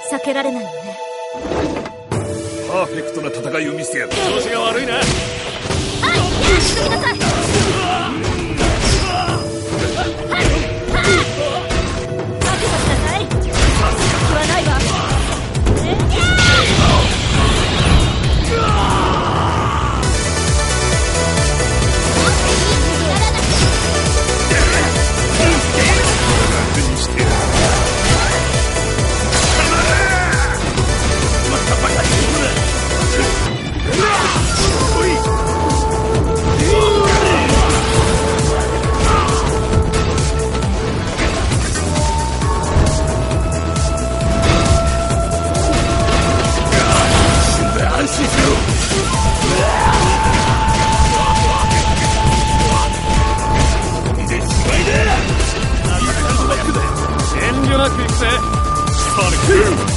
避けられないよね。 パーフェクトな戦いを見せてやる。 調子が悪いな。 進みなさい。 遠慮なく行くぜ。